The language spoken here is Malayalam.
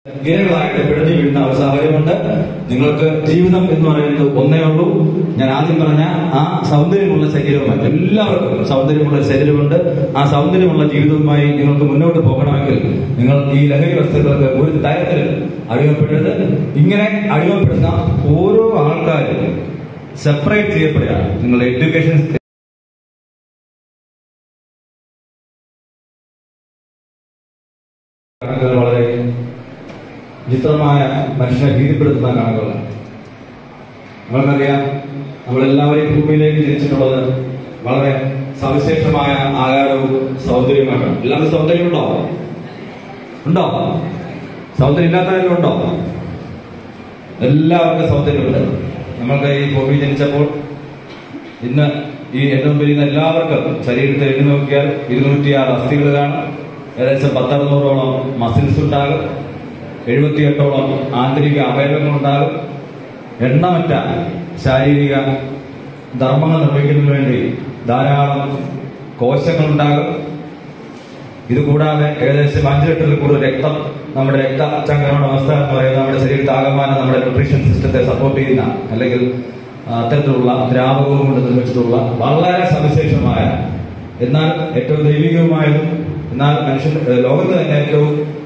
ഇരകളായിട്ട് പിഴഞ്ഞു വീഴുന്ന ഒരു സാഹചര്യമുണ്ട്. നിങ്ങൾക്ക് ജീവിതം എന്ന് പറയുന്നത് ഒന്നേ ഉള്ളൂ. ഞാൻ ആദ്യം പറഞ്ഞ ആ സൗന്ദര്യമുള്ള ശരീരവുമായി, എല്ലാവർക്കും സൗന്ദര്യമുള്ള ശരീരമുണ്ട്. ആ സൗന്ദര്യമുള്ള ജീവിതവുമായി നിങ്ങൾക്ക് മുന്നോട്ട് പോകണമെങ്കിൽ നിങ്ങൾ ഈ ലഹരി വസ്തുക്കൾക്ക് ഒരു തരത്തിലും അടിമപ്പെടരുത്. ഇങ്ങനെ അടിമപ്പെടുന്ന ഓരോ ആൾക്കാരും സെപ്പറേറ്റ് ചെയ്യപ്പെടുകയാണ്. നിങ്ങളുടെ എഡ്യൂക്കേഷൻ വളരെ വിചിത്രമായ മനുഷ്യനെ ഭീതിപ്പെടുത്തുന്ന കണക്കുകളാണ്. നിങ്ങൾക്കറിയാം, നമ്മളെല്ലാവരെയും ഭൂമിയിലേക്ക് ജനിച്ചിട്ടുള്ളത് വളരെ സവിശേഷമായ ആകാരവും സൗന്ദര്യമായിട്ടാണ്. എല്ലാവരും സൗന്ദര്യമുണ്ടോ? ഉണ്ടോ? സൗന്ദര്യം ഇല്ലാത്തവരും ഉണ്ടോ? എല്ലാവർക്കും സൗന്ദര്യമുണ്ട്. നമ്മൾക്ക് ഈ ഭൂമിയിൽ ജനിച്ചപ്പോൾ ഇന്ന് ഈ എന്റെ മുമ്പിൽ ഇന്ന് എല്ലാവർക്കും ശരീരത്തിൽ എണ്ണി നോക്കിയാൽ 206 അസ്ഥികൾ കാണും. ഏകദേശം 10-600ഓളം മസിൽസ് ഉണ്ടാകും. 78ഓളം ആന്തരിക അവയവങ്ങളുണ്ടാകും. എണ്ണമറ്റ ശാരീരിക ധർമ്മങ്ങൾ നിർവഹിക്കുന്നതിന് വേണ്ടി ധാരാളം കോശങ്ങളുണ്ടാകും. ഇതുകൂടാതെ ഏകദേശം 5 ലിറ്ററിൽ കൂടുതൽ രക്തം, നമ്മുടെ രക്തചംക്രമണ അവസ്ഥ എന്ന് പറയുന്നത് നമ്മുടെ ശരീരത്തിൽ ആകമാനം നമ്മുടെ ന്യൂട്രീഷൻ സിസ്റ്റത്തെ സപ്പോർട്ട് ചെയ്യുന്ന അല്ലെങ്കിൽ അത്തരത്തിലുള്ള ദ്രാവകവും കൊണ്ട് നിർമ്മിച്ചിട്ടുള്ള വളരെ സവിശേഷമായ എന്നാൽ ഏറ്റവും ദൈവികവുമായതും എന്നാൽ ലോകത്ത് തന്നെ ഏറ്റവും